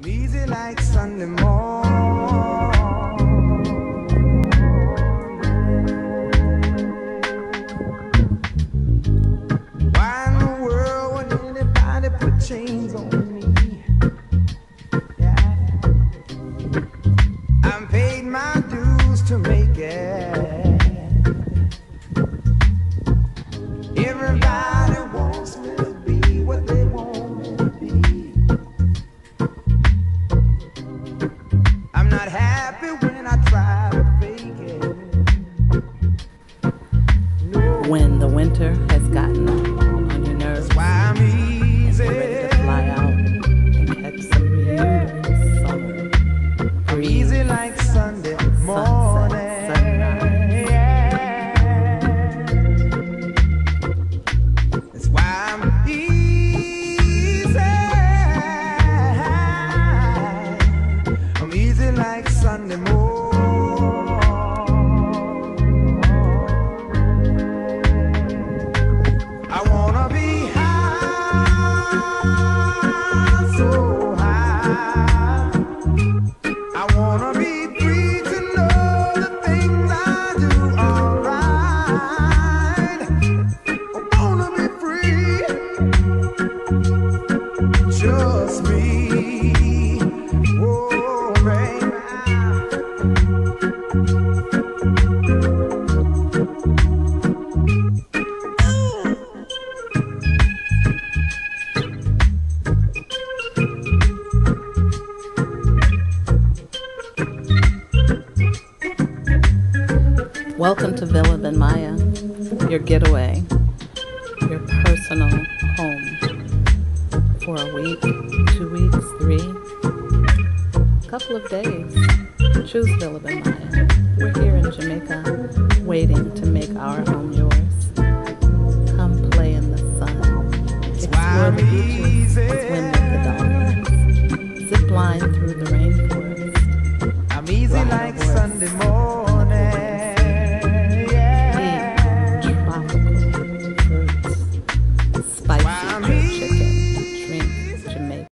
Easy like Sunday morning. Why in the world would anybody put chains on me? Yeah. I'm paid my dues to make it. Everybody wants me to be what they want me to be. I'm not happy when I try to fake it. No. When the winter has gotten on your nerves, That's why I'm easy. you're ready to fly out and catch some beautiful summer I'm breeze, easy like Sunday morning. sunset, sunrise. Yeah. That's why I'm easy. I'm easy like Sunday morning. I wanna be high, so high. I wanna be free to know the things I do alright. I wanna be free, just me. Oh, baby. Welcome to Villa Ben Maya, your getaway, your personal home for a week, 2 weeks, 3, couple of days. Choose Villa Ben Maya. We're here in Jamaica, waiting to make our home yours. Come play in the sun, explore the beaches, swim with the dolphins, zip line through the rainforest.